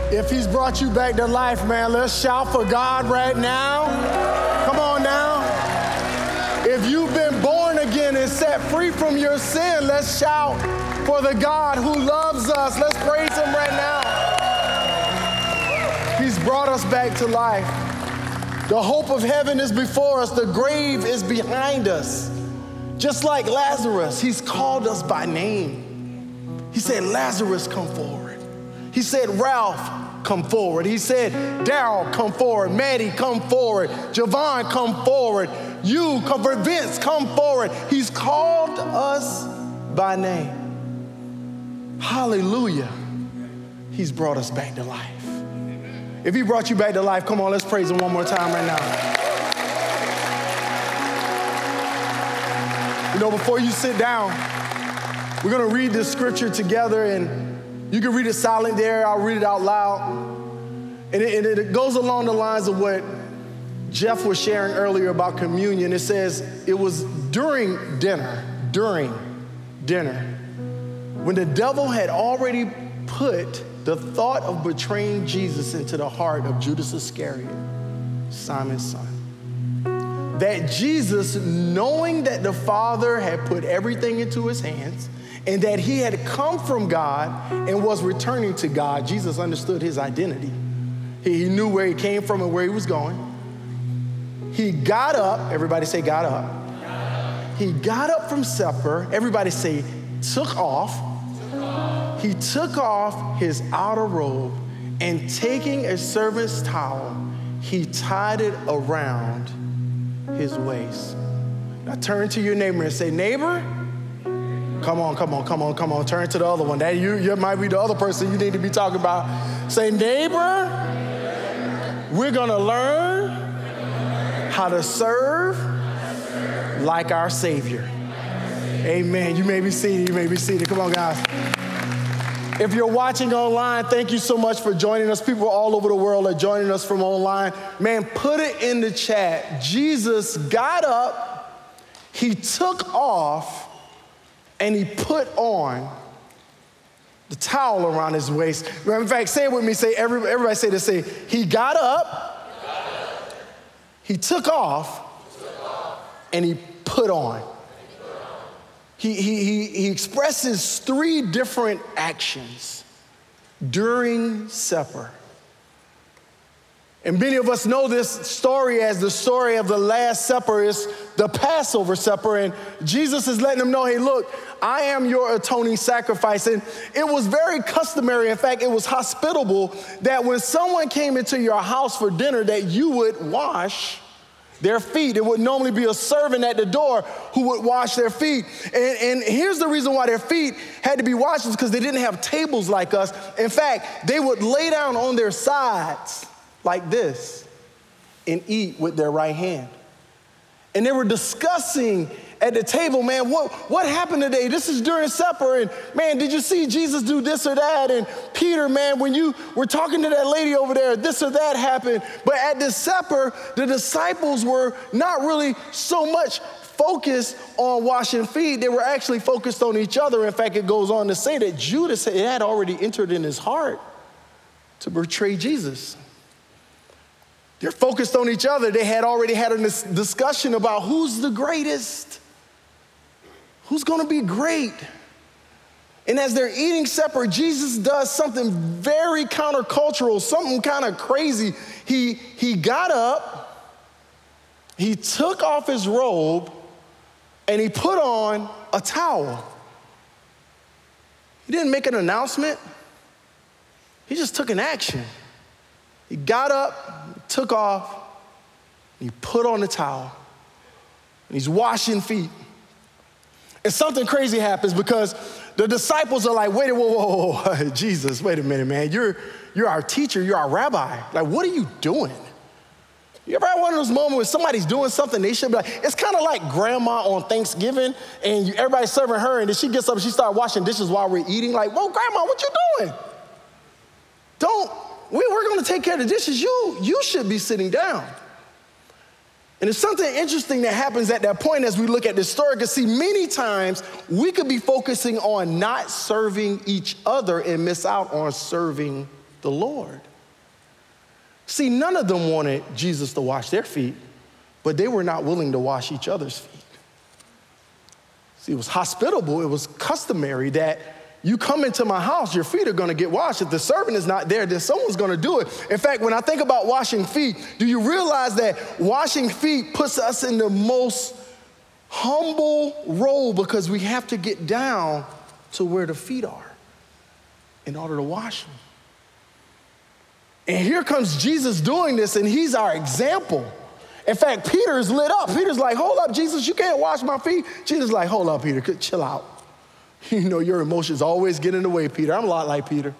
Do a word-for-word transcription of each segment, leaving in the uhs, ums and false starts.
If he's brought you back to life, man, let's shout for God right now. Come on now. If you've been born again and set free from your sin, let's shout for the God who loves us. Let's praise him right now. He's brought us back to life. The hope of heaven is before us. The grave is behind us. Just like Lazarus, he's called us by name. He said, Lazarus, come forward. He said, Ralph, come forward. He said, Daryl, come forward. Maddie, come forward. Javon, come forward. You, come forward. Vince, come forward. He's called us by name. Hallelujah. He's brought us back to life. If he brought you back to life, come on, let's praise him one more time right now. You know, before you sit down, we're going to read this scripture together, and you can read it silent there. I'll read it out loud. And it, and it goes along the lines of what Jeff was sharing earlier about communion. It says it was during dinner, during dinner, when the devil had already put the thought of betraying Jesus into the heart of Judas Iscariot, Simon's son, that Jesus, knowing that the Father had put everything into his hands and that he had come from God and was returning to God, Jesus understood his identity. He, he knew where he came from and where he was going. He got up, everybody say got up. Got up. He got up from supper, everybody say took off. Took off. He took off his outer robe and taking a servant's towel, he tied it around his waist. Now turn to your neighbor and say, neighbor, come on, come on, come on, come on. Turn to the other one. That you, you might be the other person you need to be talking about. Say, neighbor, we're gonna learn how to serve like our Savior. Amen. You may be seated, you may be seated. Come on, guys. If you're watching online, thank you so much for joining us. People all over the world are joining us from online. Man, put it in the chat. Jesus got up, he took off, and he put on the towel around his waist. In fact, say it with me. Say everybody, everybody say this. Say, he got up, he, got up. he took off, he took off. and he put on. He, he, he, he expresses three different actions during supper. And many of us know this story as the story of the Last Supper. Is the Passover supper. And Jesus is letting them know, hey, look, I am your atoning sacrifice. And it was very customary. In fact, it was hospitable that when someone came into your house for dinner that you would wash their feet. It would normally be a servant at the door who would wash their feet. And, and here's the reason why their feet had to be washed is because they didn't have tables like us. In fact, they would lay down on their sides like this and eat with their right hand. And they were discussing at the table, man, what, what happened today? This is during supper, and man, did you see Jesus do this or that? And Peter, man, when you were talking to that lady over there, this or that happened. But at this supper, the disciples were not really so much focused on washing feet. They were actually focused on each other. In fact, it goes on to say that Judas it had already entered in his heart to betray Jesus. They're focused on each other. They had already had a discussion about who's the greatest. Who's going to be great? And as they're eating supper, Jesus does something very countercultural, something kind of crazy. He, he got up, he took off his robe, and he put on a towel. He didn't make an announcement. He just took an action. He got up, took off, and he put on the towel, and he's washing feet. And something crazy happens because the disciples are like, wait, whoa, whoa, whoa, Jesus, wait a minute, man. You're, you're our teacher, you're our rabbi. Like, what are you doing? You ever had one of those moments when somebody's doing something, they should be like, it's kind of like grandma on Thanksgiving, and you, everybody's serving her, and then she gets up and she starts washing dishes while we're eating. Like, whoa, grandma, what you doing? Don't, we, we're going to take care of the dishes. You, you should be sitting down. And there's something interesting that happens at that point as we look at this story, because see, many times we could be focusing on not serving each other and miss out on serving the Lord. See, none of them wanted Jesus to wash their feet, but they were not willing to wash each other's feet. See, it was hospitable, it was customary that you come into my house, your feet are gonna get washed. If the servant is not there, then someone's gonna do it. In fact, when I think about washing feet, do you realize that washing feet puts us in the most humble role because we have to get down to where the feet are in order to wash them? And here comes Jesus doing this, and he's our example. In fact, Peter is lit up. Peter's like, hold up, Jesus, you can't wash my feet. Jesus is like, hold up, Peter, chill out. You know, your emotions always get in the way, Peter. I'm a lot like Peter.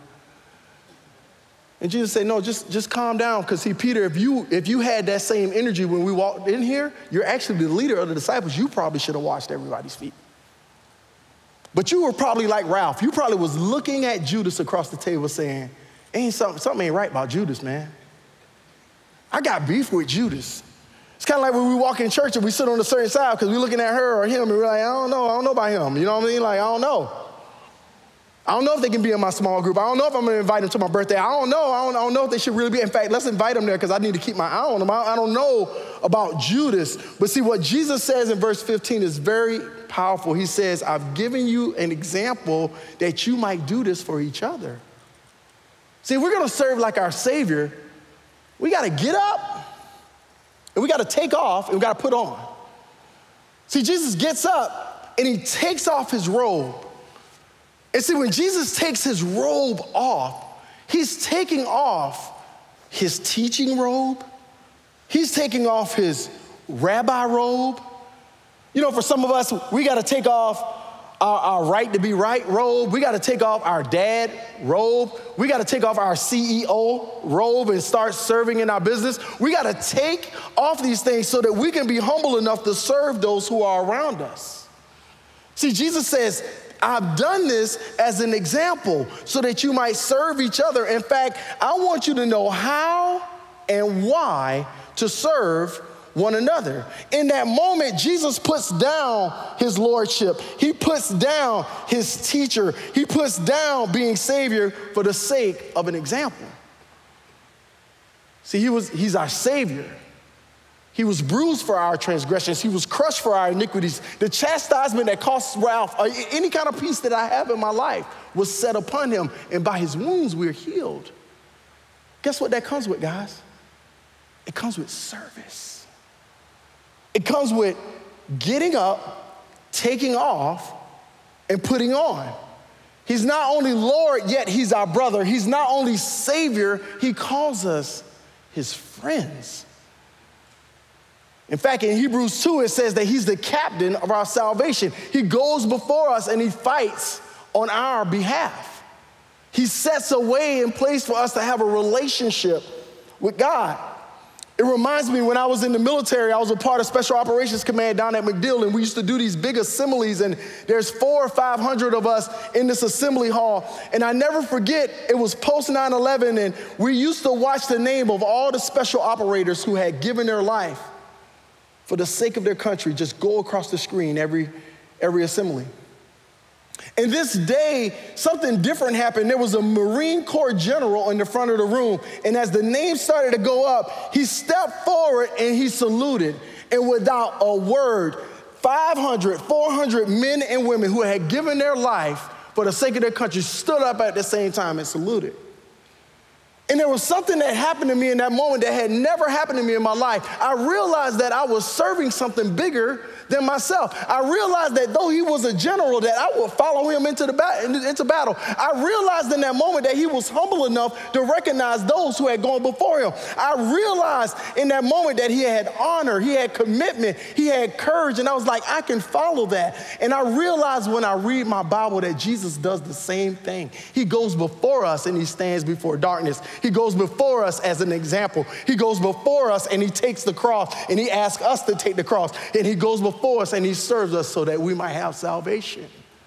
And Jesus said, no, just, just calm down, because see, Peter, if you, if you had that same energy when we walked in here, you're actually the leader of the disciples. You probably should have washed everybody's feet. But you were probably like Ralph. You probably was looking at Judas across the table saying, ain't something, something ain't right about Judas, man. I got beef with Judas. It's kind of like when we walk in church and we sit on a certain side because we're looking at her or him and we're like, I don't know, I don't know about him. You know what I mean? Like, I don't know. I don't know if they can be in my small group. I don't know if I'm going to invite them to my birthday. I don't know. I don't, I don't know if they should really be. In fact, let's invite them there because I need to keep my eye on them. I, I don't know about Judas. But see, what Jesus says in verse fifteen is very powerful. He says, I've given you an example that you might do this for each other. See, if we're going to serve like our Savior, we got to get up. And we got to take off and we got to put on. See, Jesus gets up and he takes off his robe. And see, when Jesus takes his robe off, he's taking off his teaching robe. He's taking off his rabbi robe. You know, for some of us, we got to take off our, our right to be right robe. We got to take off our dad robe. We got to take off our C E O robe and start serving in our business. We got to take off these things so that we can be humble enough to serve those who are around us. See, Jesus says, I've done this as an example so that you might serve each other. In fact, I want you to know how and why to serve one another. In that moment, Jesus puts down his lordship. He puts down his teacher. He puts down being Savior for the sake of an example. See, he was, he's our Savior. He was bruised for our transgressions. He was crushed for our iniquities. The chastisement that cost Ralph, or any kind of peace that I have in my life, was set upon him. And by his wounds, we're healed. Guess what that comes with, guys? It comes with service. It comes with getting up, taking off, and putting on. He's not only Lord, yet he's our brother. He's not only Savior, he calls us his friends. In fact, in Hebrews two, it says that he's the captain of our salvation. He goes before us and he fights on our behalf. He sets a way in place for us to have a relationship with God. It reminds me when I was in the military, I was a part of Special Operations Command down at MacDill, and we used to do these big assemblies, and there's four or five hundred of us in this assembly hall. And I never forget, it was post nine eleven, and we used to watch the name of all the special operators who had given their life for the sake of their country just go across the screen every, every assembly. And this day, something different happened. There was a Marine Corps general in the front of the room. And as the names started to go up, he stepped forward and he saluted. And without a word, five hundred, four hundred men and women who had given their life for the sake of their country stood up at the same time and saluted. And there was something that happened to me in that moment that had never happened to me in my life. I realized that I was serving something bigger than myself. I realized that though he was a general, that I would follow him into, the ba- into battle. I realized in that moment that he was humble enough to recognize those who had gone before him. I realized in that moment that he had honor, he had commitment, he had courage, and I was like, I can follow that. And I realized when I read my Bible that Jesus does the same thing. He goes before us and he stands before darkness. He goes before us as an example. He goes before us and he takes the cross and he asks us to take the cross. And he goes before us and he serves us so that we might have salvation.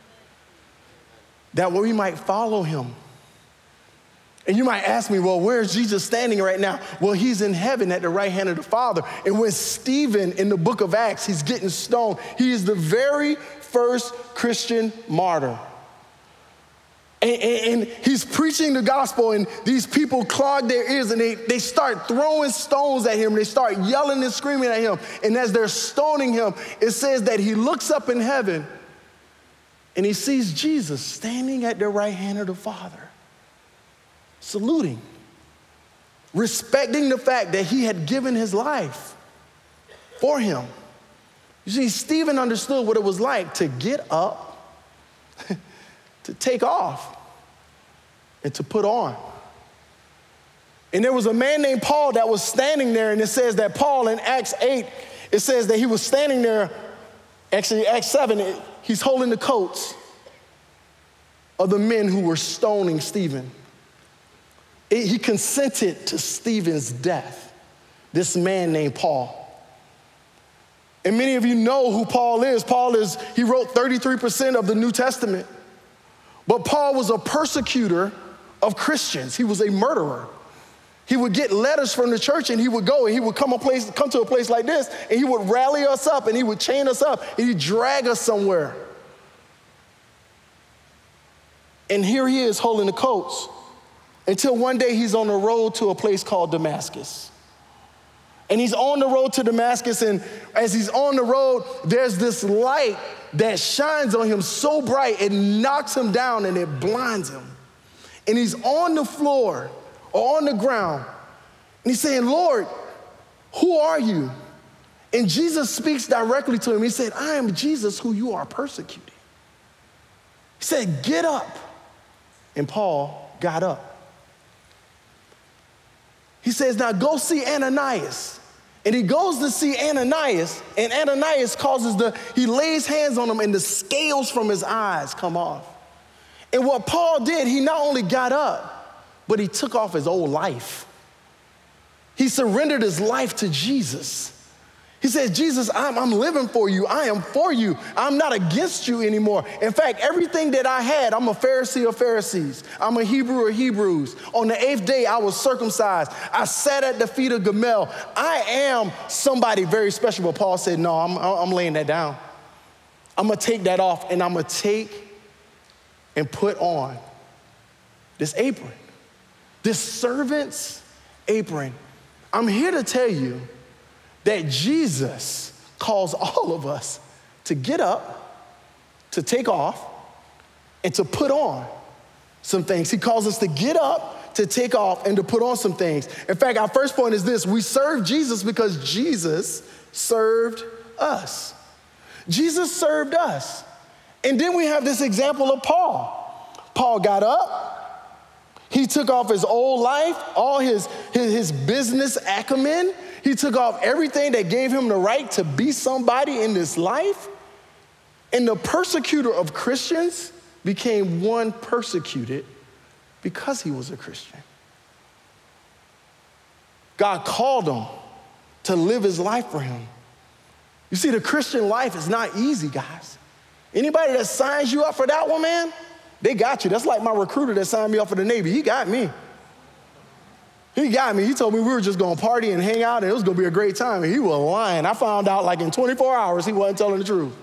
That we might follow him. And you might ask me, well, where's Jesus standing right now? Well, he's in heaven at the right hand of the Father. And when Stephen in the book of Acts, he's getting stoned, he is the very first Christian martyr. And, and, and he's preaching the gospel, and these people clog their ears, and they, they start throwing stones at him. They start yelling and screaming at him. And as they're stoning him, it says that he looks up in heaven, and he sees Jesus standing at the right hand of the Father, saluting, respecting the fact that he had given his life for him. You see, Stephen understood what it was like to get up, to take off, and to put on. And there was a man named Paul that was standing there, and it says that Paul in Acts eight, it says that he was standing there, actually Acts seven, he's holding the coats of the men who were stoning Stephen. It, he consented to Stephen's death, this man named Paul. And many of you know who Paul is. Paul is, he wrote thirty-three percent of the New Testament. But Paul was a persecutor of Christians. He was a murderer. He would get letters from the church, and he would go and he would come a place, come to a place like this, and he would rally us up, and he would chain us up, and he'd drag us somewhere. And here he is holding the coats until one day he's on the road to a place called Damascus. And he's on the road to Damascus, and as he's on the road, there's this light that shines on him so bright, it knocks him down and it blinds him. And he's on the floor or on the ground, and he's saying, Lord, who are you? And Jesus speaks directly to him. He said, I am Jesus who you are persecuting. He said, get up. And Paul got up. He says, now go see Ananias. And he goes to see Ananias, and Ananias causes the, he lays hands on him, and the scales from his eyes come off. And what Paul did, he not only got up, but he took off his old life. He surrendered his life to Jesus. He said, Jesus, I'm, I'm living for you. I am for you. I'm not against you anymore. In fact, everything that I had, I'm a Pharisee of Pharisees. I'm a Hebrew of Hebrews. On the eighth day, I was circumcised. I sat at the feet of Gamaliel. I am somebody very special. But Paul said, no, I'm, I'm laying that down. I'm going to take that off, and I'm going to take and put on this apron, this servant's apron. I'm here to tell you that Jesus calls all of us to get up, to take off, and to put on some things. He calls us to get up, to take off, and to put on some things. In fact, our first point is this: we serve Jesus because Jesus served us. Jesus served us. And then we have this example of Paul. Paul got up. He took off his old life, all his, his, his business acumen. He took off everything that gave him the right to be somebody in this life. And the persecutor of Christians became one persecuted because he was a Christian. God called him to live his life for him. You see, the Christian life is not easy, guys. Anybody that signs you up for that one, man, they got you. That's like my recruiter that signed me up for the Navy. He got me. He got me. He told me we were just going to party and hang out, and it was going to be a great time. And he was lying. I found out like in twenty-four hours he wasn't telling the truth.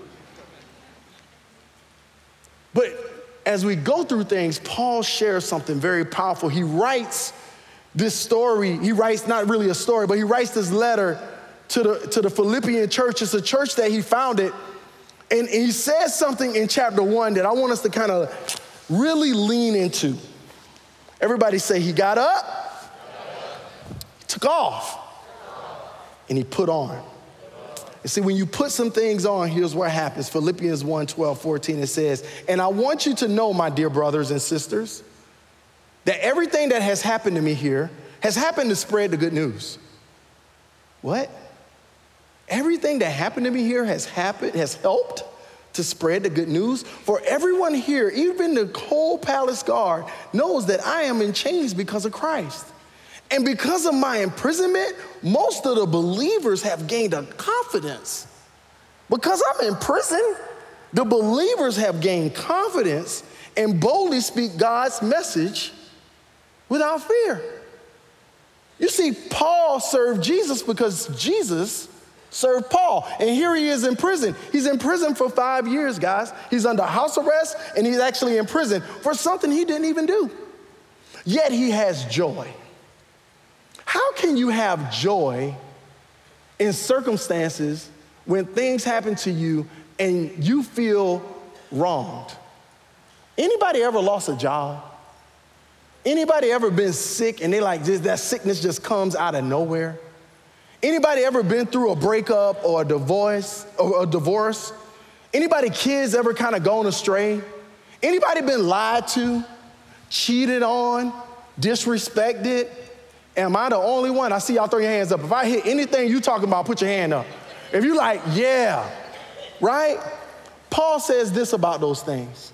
But as we go through things, Paul shares something very powerful. He writes this story. He writes not really a story, but he writes this letter to the, to the Philippian church. It's a church that he founded. And he says something in chapter one that I want us to kind of really lean into. Everybody say, he got up. Took off, and he put on. And see, when you put some things on, here's what happens. Philippians one, twelve, fourteen, it says, and I want you to know, my dear brothers and sisters, that everything that has happened to me here has happened to spread the good news. What? Everything that happened to me here has happened, has helped to spread the good news. For everyone here, even the whole palace guard, knows that I am in chains because of Christ. And because of my imprisonment, most of the believers have gained a confidence. Because I'm in prison, the believers have gained confidence and boldly speak God's message without fear. You see, Paul served Jesus because Jesus serve Paul. And here he is in prison. He's in prison for five years, guys. He's under house arrest, and he's actually in prison for something he didn't even do. Yet he has joy. How can you have joy in circumstances when things happen to you and you feel wronged? Anybody ever lost a job? Anybody ever been sick and they like, just, that sickness just comes out of nowhere? Anybody ever been through a breakup or a divorce or a divorce? Anybody kids ever kind of gone astray? Anybody been lied to, cheated on, disrespected? Am I the only one? I see y'all throw your hands up. If I hit anything you talking about, put your hand up. If you like, yeah, right? Paul says this about those things.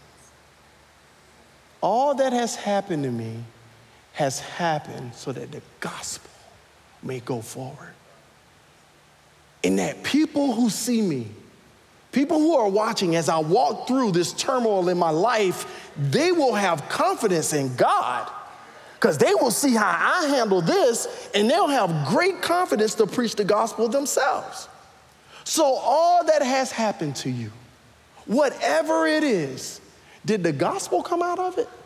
All that has happened to me has happened so that the gospel may go forward. And that people who see me, people who are watching as I walk through this turmoil in my life, they will have confidence in God because they will see how I handle this and they'll have great confidence to preach the gospel themselves. So all that has happened to you, whatever it is, did the gospel come out of it?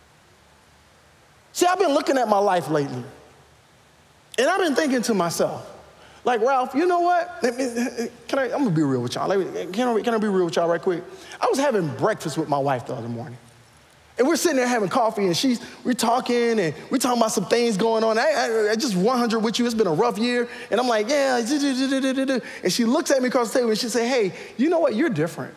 See, I've been looking at my life lately, and I've been thinking to myself, like, Ralph, you know what? Can I, I'm gonna be real with y'all. Like, can I, can I be real with y'all right quick? I was having breakfast with my wife the other morning, and we're sitting there having coffee, and she's, we're talking, and we're talking about some things going on. I, I, I just one hundred with you, it's been a rough year, and I'm like, yeah, and she looks at me across the table, and she said, hey, you know what, you're different.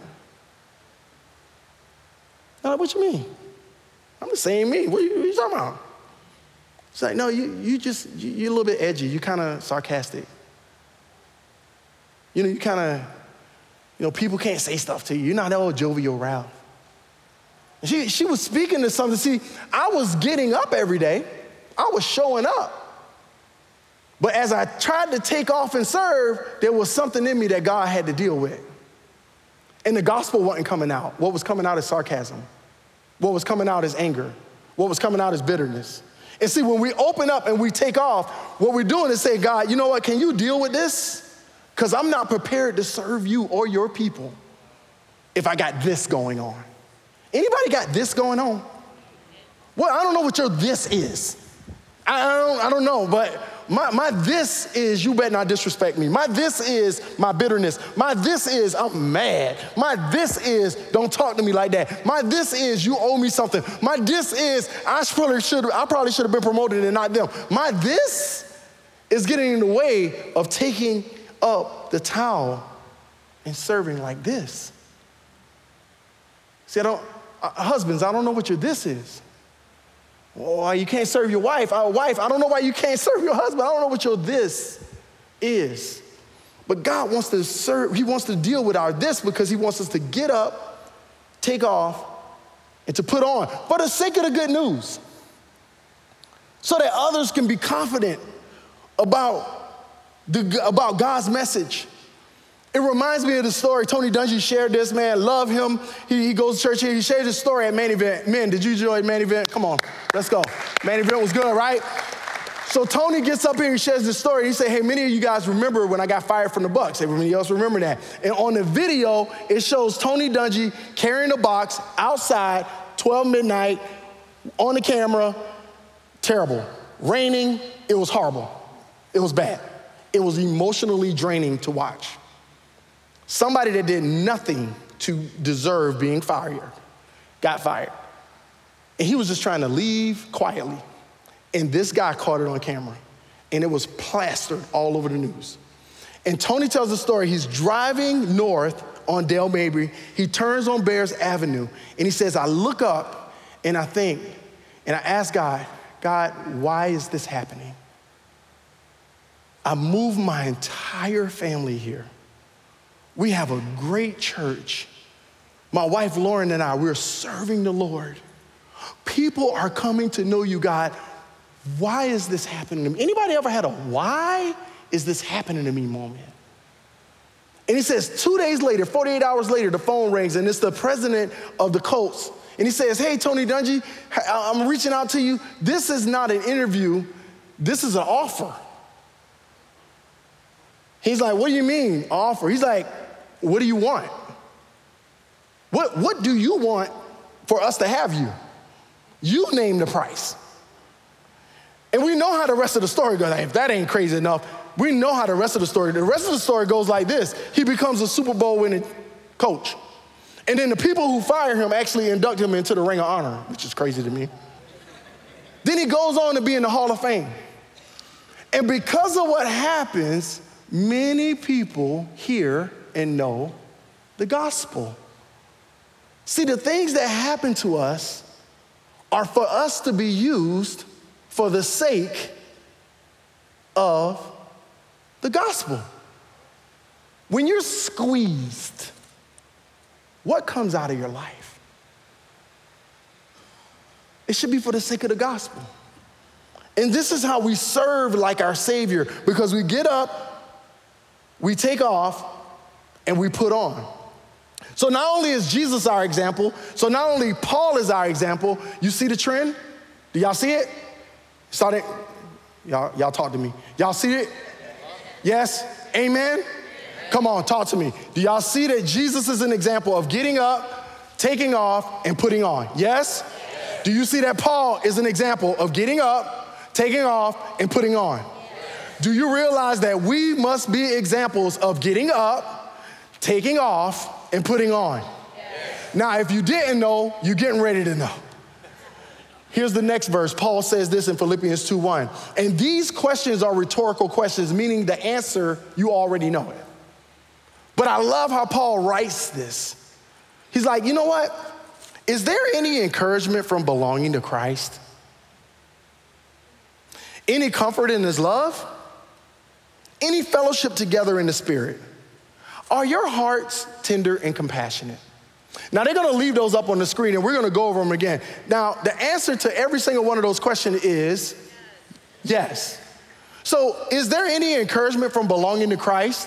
I'm like, what you mean? I'm the same me. What are you, what are you talking about? She's like, no, you, you just, you, you're a little bit edgy. You kind of sarcastic. You know, you kind of, you know, people can't say stuff to you. You're not that old jovial Ralph. And she, she was speaking to something. See, I was getting up every day. I was showing up. But as I tried to take off and serve, there was something in me that God had to deal with. And the gospel wasn't coming out. What was coming out is sarcasm. What was coming out is anger. What was coming out is bitterness. And see, when we open up and we take off, what we're doing is say, God, you know what, can you deal with this? Because I'm not prepared to serve you or your people if I got this going on. Anybody got this going on? Well, I don't know what your this is. I don't, I don't know, but my, my this is you better not disrespect me. My this is my bitterness. My this is I'm mad. My this is don't talk to me like that. My this is you owe me something. My this is I probably should I probably should have been promoted and not them. My this is getting in the way of taking up the towel and serving like this. See, I don't, uh, husbands, I don't know what your this is. Well, you can't serve your wife. Our wife, I don't know why you can't serve your husband. I don't know what your this is. But God wants to serve, he wants to deal with our this because he wants us to get up, take off, and to put on for the sake of the good news. So that others can be confident about, the, about God's message. It reminds me of the story. Tony Dungy shared this, man. Love him. He, he goes to church here. He shared this story at Main Event. Men, did you enjoy Main Event? Come on, let's go. Main Event was good, right? So Tony gets up here and shares this story. He said, hey, many of you guys remember when I got fired from the Bucks. Everybody else remember that. And on the video, it shows Tony Dungy carrying a box outside, twelve midnight, on the camera. Terrible. Raining. It was horrible. It was bad. It was emotionally draining to watch. Somebody that did nothing to deserve being fired got fired. And he was just trying to leave quietly. And this guy caught it on camera. And it was plastered all over the news. And Tony tells the story. He's driving north on Dale Mabry. He turns on Bears Avenue. And he says, I look up and I think, and I ask God, God, why is this happening? I moved my entire family here. We have a great church. My wife, Lauren, and I, we're serving the Lord. People are coming to know you, God. Why is this happening to me? Anybody ever had a why is this happening to me moment? And he says, two days later, forty-eight hours later, the phone rings, and it's the president of the Colts. And he says, hey, Tony Dungy, I'm reaching out to you. This is not an interview. This is an offer. He's like, what do you mean offer? He's like, what do you want? What, what do you want for us to have you? You name the price. And we know how the rest of the story goes. If that ain't crazy enough, we know how the rest of the story, the rest of the story goes like this. He becomes a Super Bowl winning coach. And then the people who fire him actually induct him into the Ring of Honor, which is crazy to me. Then he goes on to be in the Hall of Fame. And because of what happens, many people hear and know the gospel. See, the things that happen to us are for us to be used for the sake of the gospel. When you're squeezed, what comes out of your life? It should be for the sake of the gospel. And this is how we serve like our Savior, because we get up, we take off, and we put on. So not only is Jesus our example, so not only Paul is our example, you see the trend? Do y'all see it? Start it. Y'all, y'all talk to me. Y'all see it? Yes? Amen? Come on, talk to me. Do y'all see that Jesus is an example of getting up, taking off, and putting on? Yes? Do you see that Paul is an example of getting up, taking off, and putting on? Do you realize that we must be examples of getting up, taking off, and putting on? Now, if you didn't know, you're getting ready to know. Here's the next verse. Paul says this in Philippians two one. And these questions are rhetorical questions, meaning the answer, you already know it. But I love how Paul writes this. He's like, you know what? Is there any encouragement from belonging to Christ? Any comfort in his love? Any fellowship together in the Spirit? Are your hearts tender and compassionate? Now, they're gonna leave those up on the screen and we're gonna go over them again. Now, the answer to every single one of those questions is yes. So, is there any encouragement from belonging to Christ?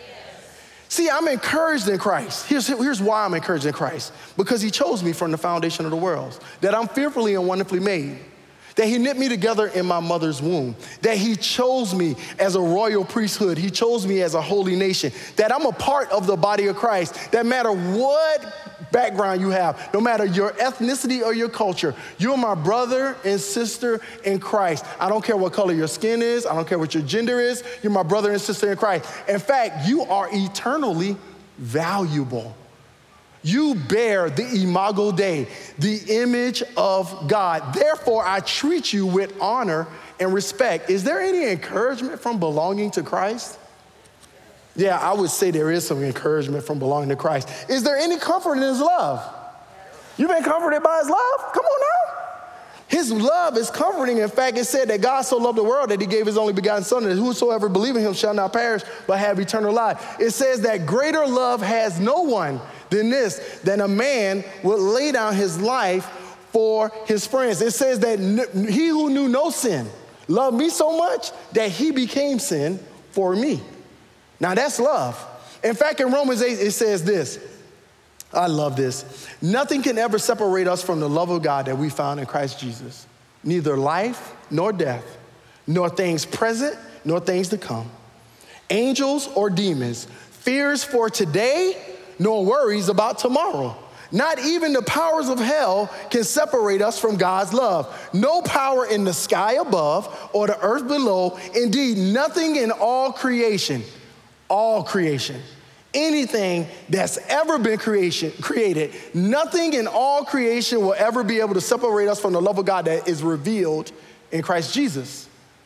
See, I'm encouraged in Christ. Here's, here's why I'm encouraged in Christ. Because he chose me from the foundation of the world. That I'm fearfully and wonderfully made. That he knit me together in my mother's womb. That he chose me as a royal priesthood. He chose me as a holy nation. That I'm a part of the body of Christ. That no matter what background you have, no matter your ethnicity or your culture, you're my brother and sister in Christ. I don't care what color your skin is. I don't care what your gender is. You're my brother and sister in Christ. In fact, you are eternally valuable. You bear the imago Dei, the image of God. Therefore, I treat you with honor and respect. Is there any encouragement from belonging to Christ? Yeah, I would say there is some encouragement from belonging to Christ. Is there any comfort in his love? You've been comforted by his love? Come on now. His love is comforting. In fact, it said that God so loved the world that he gave his only begotten son, that whosoever believes in him shall not perish, but have eternal life. It says that greater love has no one than this, than a man would lay down his life for his friends. It says that he who knew no sin loved me so much that he became sin for me. Now that's love. In fact, in Romans eight, it says this. I love this. Nothing can ever separate us from the love of God that we found in Christ Jesus. Neither life nor death, nor things present, nor things to come. Angels or demons, fears for today, nor worries about tomorrow. Not even the powers of hell can separate us from God's love. No power in the sky above or the earth below. Indeed, nothing in all creation, all creation, anything that's ever been creation, created, nothing in all creation will ever be able to separate us from the love of God that is revealed in Christ Jesus.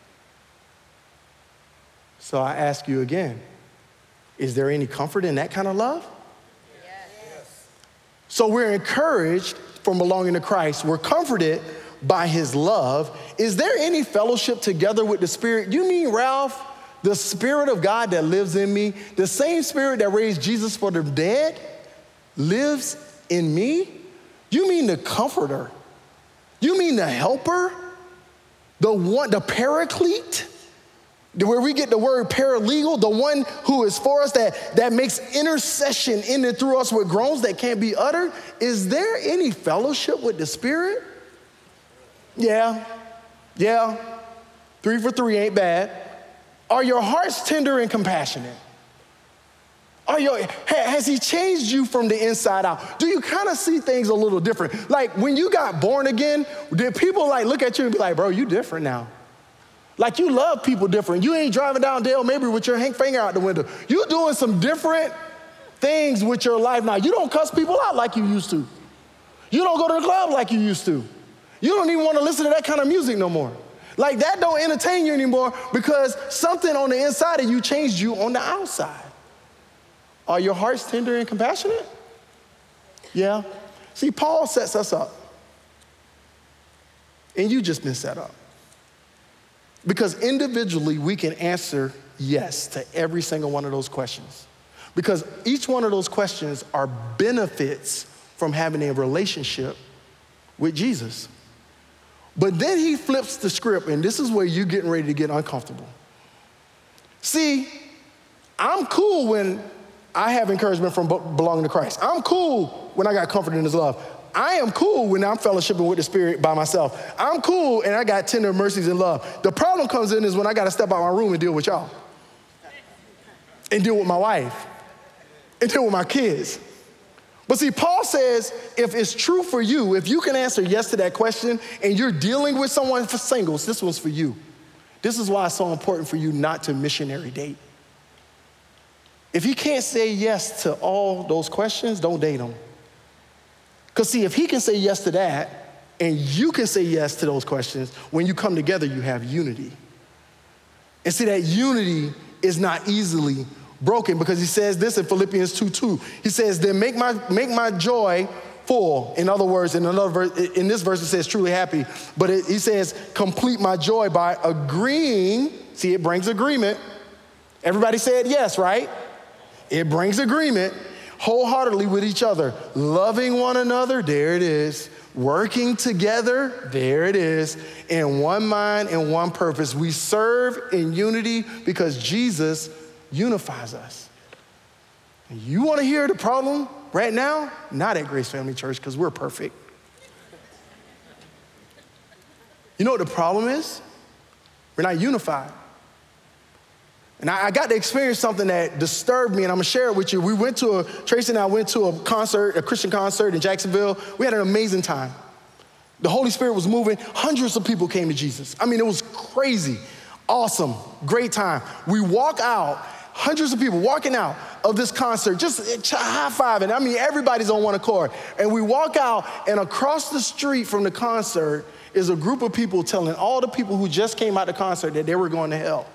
So I ask you again, is there any comfort in that kind of love? Yes. So we're encouraged from belonging to Christ. We're comforted by his love. Is there any fellowship together with the Spirit? You mean, Ralph, the Spirit of God that lives in me, the same Spirit that raised Jesus from the dead lives in me? You mean the comforter? You mean the helper? The one, the paraclete? Where we get the word paralegal, the one who is for us, that, that makes intercession in and through us with groans that can't be uttered. Is there any fellowship with the Spirit? Yeah, yeah. Three for three ain't bad. Are your hearts tender and compassionate? Are your, has he changed you from the inside out? Do you kind of see things a little different? Like when you got born again, did people like look at you and be like, bro, you different now? Like you love people different. You ain't driving down Dale Mabry with your finger out the window. You doing some different things with your life now. You don't cuss people out like you used to. You don't go to the club like you used to. You don't even want to listen to that kind of music no more. Like that don't entertain you anymore because something on the inside of you changed you on the outside. Are your hearts tender and compassionate? Yeah. See, Paul sets us up. And you just been set up. Because individually, we can answer yes to every single one of those questions. Because each one of those questions are benefits from having a relationship with Jesus. But then he flips the script, and this is where you're getting ready to get uncomfortable. See, I'm cool when I have encouragement from belonging to Christ. I'm cool when I got comfort in his love. I am cool when I'm fellowshipping with the Spirit by myself. I'm cool and I got tender mercies and love. The problem comes in is when I got to step out my room and deal with y'all. And deal with my wife. And deal with my kids. But see, Paul says, if it's true for you, if you can answer yes to that question and you're dealing with someone for singles, this one's for you. This is why it's so important for you not to missionary date. If he can't say yes to all those questions, don't date him. Because see, if he can say yes to that, and you can say yes to those questions, when you come together, you have unity. And see, that unity is not easily broken because he says this in Philippians two two. He says, then make my, make my joy full. In other words, in another verse, in this verse it says truly happy, but it, he says complete my joy by agreeing. See, it brings agreement. Everybody said yes, right? It brings agreement wholeheartedly with each other, loving one another, there it is, working together, there it is, in one mind and one purpose. We serve in unity because Jesus unifies us. And you want to hear the problem right now? Not at Grace Family Church because we're perfect. You know what the problem is? We're not unified. And I got to experience something that disturbed me, and I'm going to share it with you. We went to a, Tracy and I went to a concert, a Christian concert in Jacksonville. We had an amazing time. The Holy Spirit was moving. Hundreds of people came to Jesus. I mean, it was crazy, awesome, great time. We walk out, hundreds of people walking out of this concert, just high-fiving. I mean, everybody's on one accord. And we walk out, and across the street from the concert is a group of people telling all the people who just came out the concert that they were going to hell.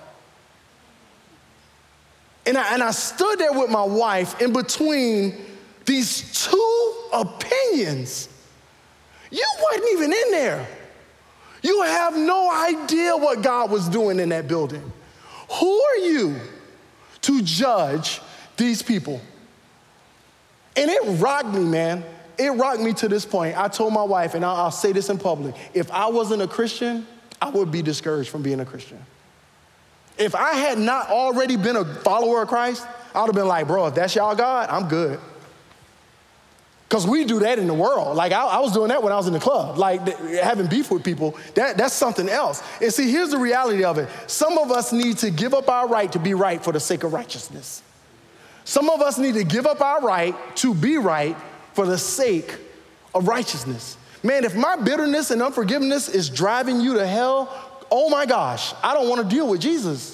And I, and I stood there with my wife in between these two opinions. You weren't even in there. You have no idea what God was doing in that building. Who are you to judge these people? And it rocked me, man. It rocked me to this point. I told my wife, and I'll, I'll say this in public, if I wasn't a Christian, I would be discouraged from being a Christian. If I had not already been a follower of Christ, I would have been like, bro, if that's y'all God, I'm good. Because we do that in the world. Like, I, I was doing that when I was in the club. Like, th- having beef with people, that, that's something else. And see, here's the reality of it. Some of us need to give up our right to be right for the sake of righteousness. Some of us need to give up our right to be right for the sake of righteousness. Man, if my bitterness and unforgiveness is driving you to hell, oh my gosh, I don't want to deal with Jesus.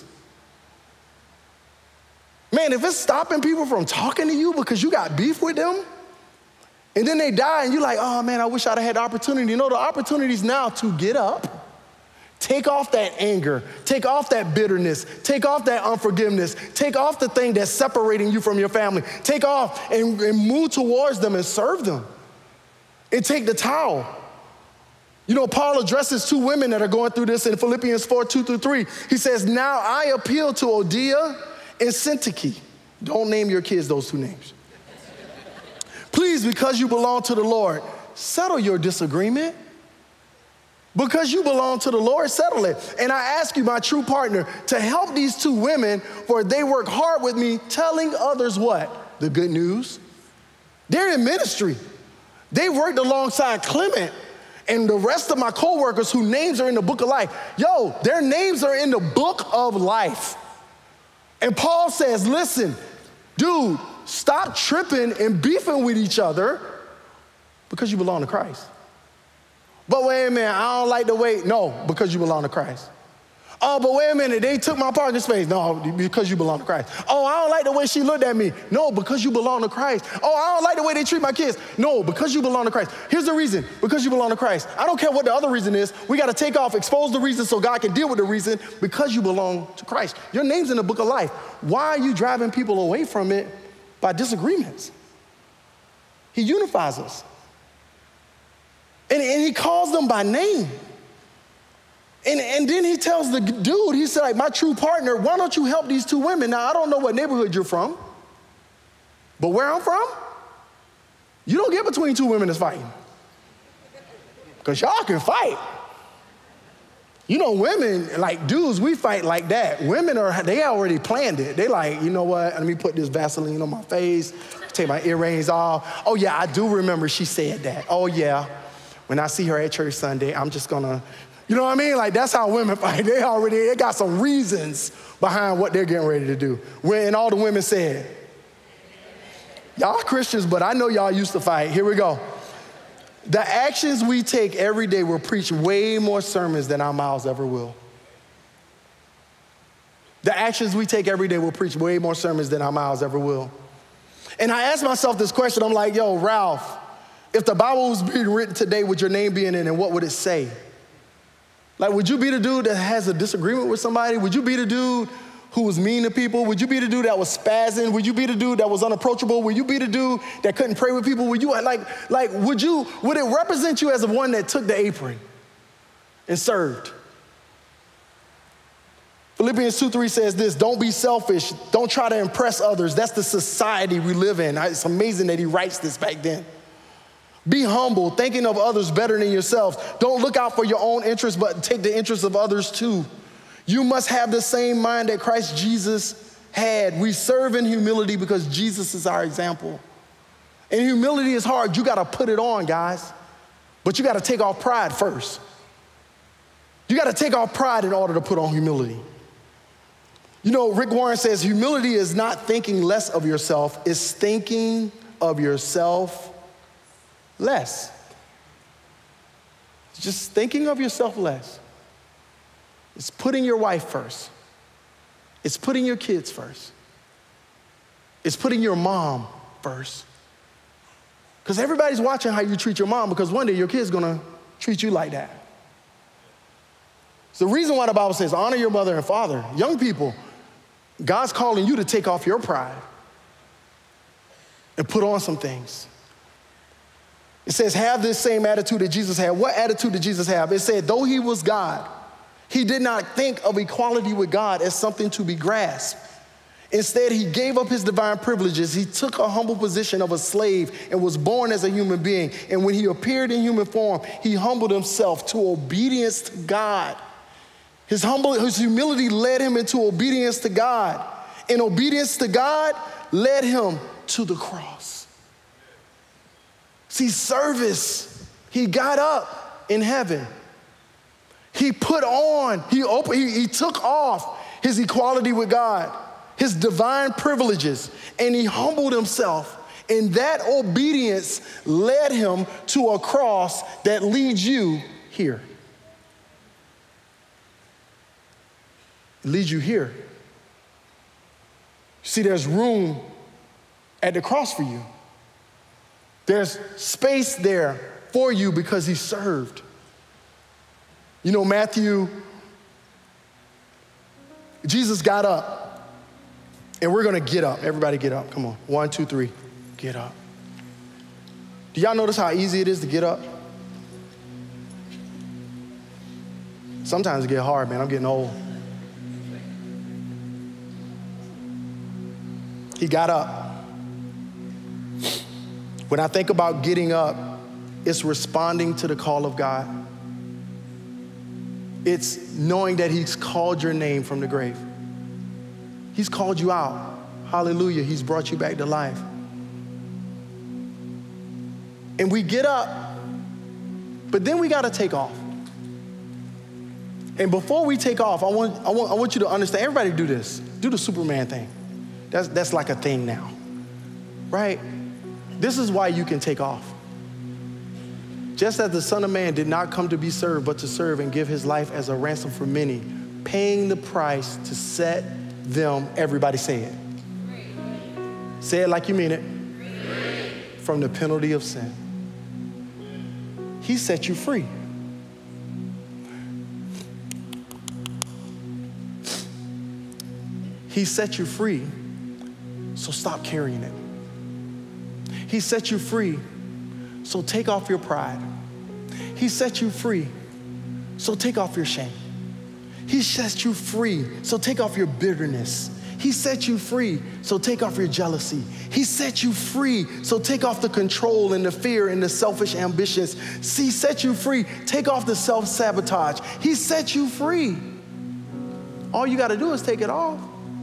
Man, if it's stopping people from talking to you because you got beef with them, and then they die and you're like, oh man, I wish I'd have had the opportunity. You know, the opportunity is now to get up, take off that anger, take off that bitterness, take off that unforgiveness, take off the thing that's separating you from your family, take off and, and move towards them and serve them. And take the towel. You know, Paul addresses two women that are going through this in Philippians four, two through three. He says, now I appeal to Odia and Syntyche. Don't name your kids those two names. Please, because you belong to the Lord, settle your disagreement. Because you belong to the Lord, settle it. And I ask you, my true partner, to help these two women, for they work hard with me, telling others what? The good news. They're in ministry. They worked alongside Clement and the rest of my coworkers whose names are in the book of life. Yo, their names are in the book of life. And Paul says, listen, dude, stop tripping and beefing with each other because you belong to Christ. But wait a minute, I don't like the way, no, because you belong to Christ. Oh, but wait a minute, they took my parking space. No, because you belong to Christ. Oh, I don't like the way she looked at me. No, because you belong to Christ. Oh, I don't like the way they treat my kids. No, because you belong to Christ. Here's the reason, because you belong to Christ. I don't care what the other reason is. We got to take off, expose the reason so God can deal with the reason, because you belong to Christ. Your name's in the book of life. Why are you driving people away from it by disagreements? He unifies us. And, and he calls them by name. And, and then he tells the dude, he said, like, my true partner, why don't you help these two women? Now, I don't know what neighborhood you're from, but where I'm from, you don't get between two women that's fighting. Because y'all can fight. You know, women, like dudes, we fight like that. Women are, they already planned it. They like, you know what, let me put this Vaseline on my face, take my earrings off. Oh yeah, I do remember she said that. Oh yeah, when I see her at church Sunday, I'm just gonna, you know what I mean? Like, that's how women fight. They already, they got some reasons behind what they're getting ready to do. When, and all the women said, y'all Christians, but I know y'all used to fight. Here we go. The actions we take every day will preach way more sermons than our mouths ever will. The actions we take every day will preach way more sermons than our mouths ever will. And I asked myself this question. I'm like, yo, Ralph, if the Bible was being written today, would your name be in it, and what would it say? Like, would you be the dude that has a disagreement with somebody? Would you be the dude who was mean to people? Would you be the dude that was spazzing? Would you be the dude that was unapproachable? Would you be the dude that couldn't pray with people? Would you, like, like, would you, would it represent you as the one that took the apron and served? Philippians two three says this, don't be selfish. Don't try to impress others. That's the society we live in. It's amazing that he writes this back then. Be humble, thinking of others better than yourselves. Don't look out for your own interests, but take the interests of others too. You must have the same mind that Christ Jesus had. We serve in humility because Jesus is our example. And humility is hard. You got to put it on, guys. But you got to take off pride first. You got to take off pride in order to put on humility. You know, Rick Warren says humility is not thinking less of yourself, it's thinking of yourself less. It's just thinking of yourself less. It's putting your wife first. It's putting your kids first. It's putting your mom first. Because everybody's watching how you treat your mom, because one day your kid's gonna treat you like that. It's the reason why the Bible says honor your mother and father. Young people, God's calling you to take off your pride and put on some things. It says, have this same attitude that Jesus had. What attitude did Jesus have? It said, though he was God, he did not think of equality with God as something to be grasped. Instead, he gave up his divine privileges. He took a humble position of a slave and was born as a human being. And when he appeared in human form, he humbled himself to obedience to God. His, humble, his humility led him into obedience to God. And obedience to God led him to the cross. See, service, he got up in heaven. He put on, he, opened, he, he took off his equality with God, his divine privileges, and he humbled himself. And that obedience led him to a cross that leads you here. It leads you here. See, there's room at the cross for you. There's space there for you because he served. You know, Matthew, Jesus got up, and we're gonna get up. Everybody get up, come on. One, two, three, get up. Do y'all notice how easy it is to get up? Sometimes it get hard, man, I'm getting old. He got up. When I think about getting up, it's responding to the call of God. It's knowing that he's called your name from the grave. He's called you out. Hallelujah, he's brought you back to life. And we get up, but then we gotta take off. And before we take off, I want, I want, I want you to understand, everybody do this. Do the Superman thing. That's, that's like a thing now, right? This is why you can take off. Just as the Son of Man did not come to be served, but to serve and give his life as a ransom for many, paying the price to set them, everybody say it. Say it like you mean it. From the penalty of sin. He set you free. He set you free, so stop carrying it. He set you free, so take off your pride. He set you free, so take off your shame. He set you free, so take off your bitterness. He set you free, so take off your jealousy. He set you free, so take off the control and the fear and the selfish ambitions. He set you free, take off the self-sabotage. He set you free. All you gotta do is take it off.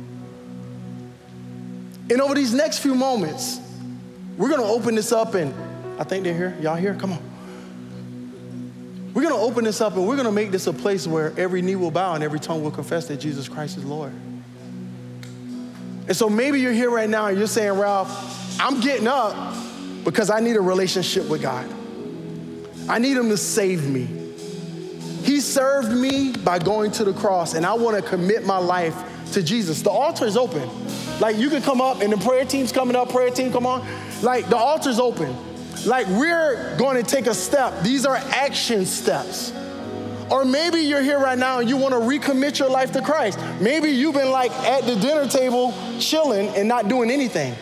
And over these next few moments, we're gonna open this up, and I think they're here. Y'all here? Come on. We're gonna open this up, and we're gonna make this a place where every knee will bow and every tongue will confess that Jesus Christ is Lord. And so maybe you're here right now and you're saying, Ralph, I'm getting up because I need a relationship with God. I need him to save me. He served me by going to the cross, and I wanna commit my life to Jesus. The altar is open. Like, you can come up, and the prayer team's coming up, prayer team, come on. Like, the altar's open. Like, we're going to take a step. These are action steps. Or maybe you're here right now and you want to recommit your life to Christ. Maybe you've been like at the dinner table chilling and not doing anything.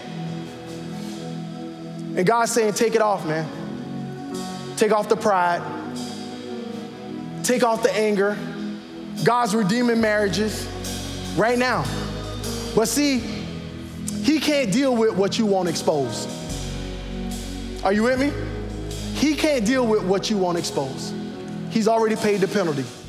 And God's saying, take it off, man. Take off the pride. Take off the anger. God's redeeming marriages right now. But see, he can't deal with what you won't expose. Are you with me? He can't deal with what you won't expose. He's already paid the penalty.